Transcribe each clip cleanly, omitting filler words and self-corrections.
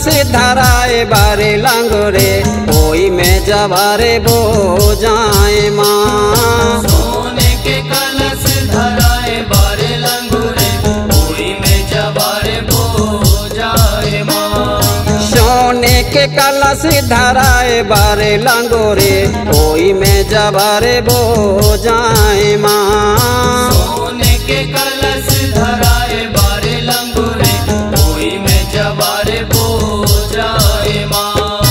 कलश धराए बारे लंगोरे ओई में जबारे बो जाए माँ। सोने के कलश धराए बारे लंगोरे ओई में जबारे बो जाए माँ। सोने के कलश धराए बारे लंगोरे ओई में जबारे बो जाए माँ। सोने के कलश धराए बारे लंगोरे ओई में जबारे बो जाए माँ।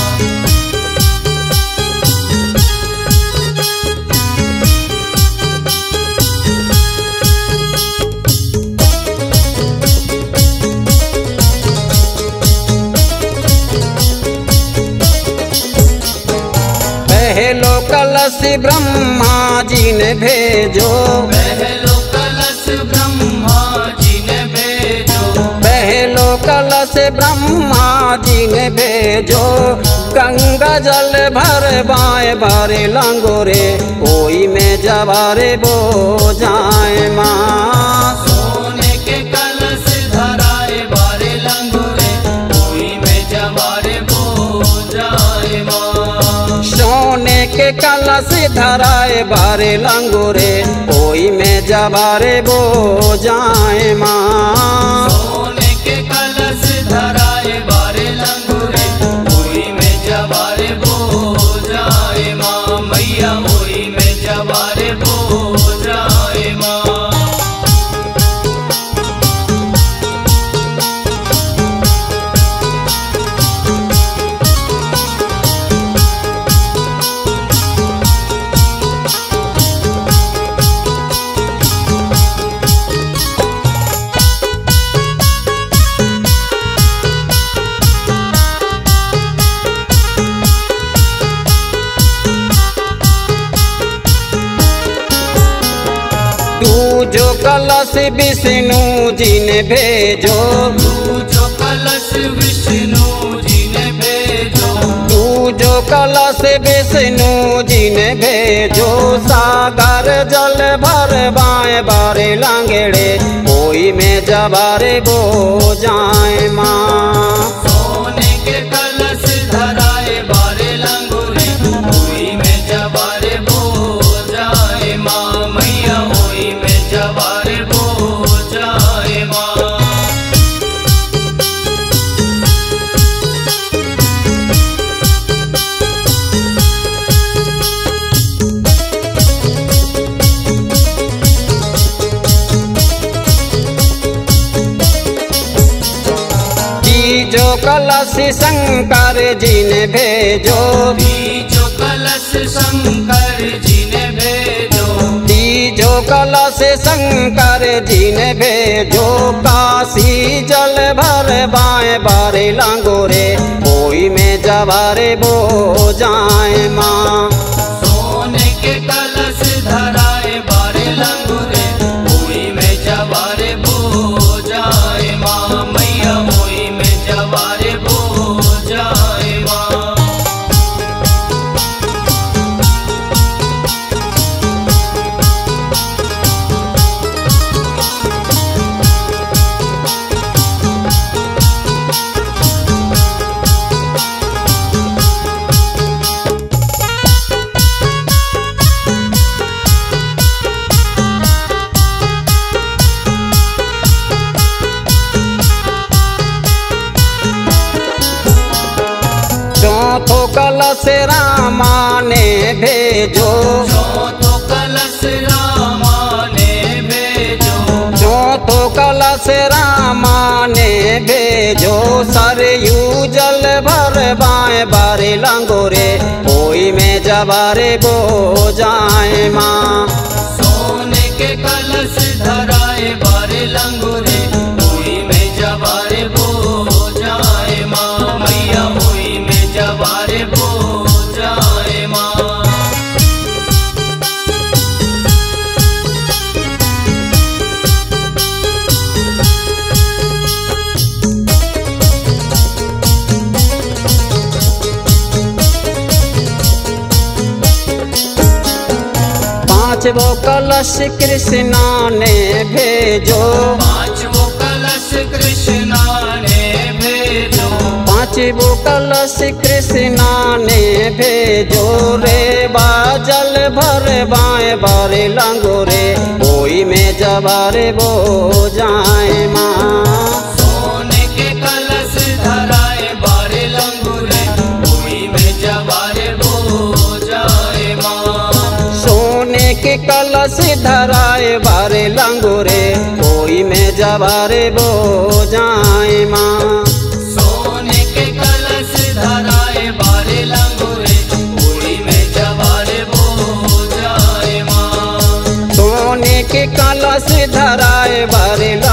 पहलो कलश ब्रह्मा जी ने भेजो, पहलो कलश ब्रह्मा जी ने भेजो। पहलो कलश ब्रह्मा जी ने भेजो। गंगा जल भर बाए बारे लंगोरे ओई में जबारे बो जाए माँ। सोने के कलश धराए बारे लंगोरे ओई में जबारे बो जाए माँ। सोने के कलश धराए बारे लंगोरे ओई में जबारे बो जाए माँ। सोने के कलश धराए बारे लंगोरे ओई में जबारे बो जाए माँ। मैया ओई में जबारे बो जाए माँ। तू जो कलश विष्णु जी ने भेजो, तू जो कलश विष्णु जी ने भेजो। तू जो कलश विष्णु जी ने भेजो। सागर जल भर बाए बारे लांगेड़े ओई में जबारे बो जाए माँ। सोने के कलश धराए बारे लंगोरे ओई में जबारे बो जाए माँ। मैया ओई में जबारे बो जाए माँ। जो कलश शंकर जी ने भेजो, जो कलश शंकर जी ने भेजो। जो कलश शंकर जी ने भेजो। काशी जल भर बाए बारे लांगोरे ओई में जबारे बो जाए माँ। सोने के कलश धराए बारे लंगोरे ओई में जबारे बो जाए माँ। मैया ओई में जबारे बो जाए माँ। चौथो कलश रामा ने भेजो, चौथो कलश रामा ने भेजो। चौथो कलश रामा ने भेजो। सरयू जल भर बाए बारे लंगोरे ओई में जबारे बो जाए माँ। सोने के कलश धराए बारे लंगोरे ओई में जबारे बो जाए माँ। मैया ओई में जबारे बो जाए माँ। पांचवो कलश कृष्णा ने भेजो, पांचवो कलश कृष्णा ने भेजो। पाँचबो कलश कृष्णा ने भेजो रे, बाजल भर बाएं बारे लंगोरे, ओई में जवारे बो जाए माँ। सोने के कलश धराए बारे लंगूरे, ओई में जवारे बो जाए माँ। सोने के कलश धराए बारे लंगोरे, ओई में जवारे बो जाए माँ। सोने के कलश धराए बारे लंगूरे, ओई में जवारे बो जाए माँ। सोने के कलश धराए बारे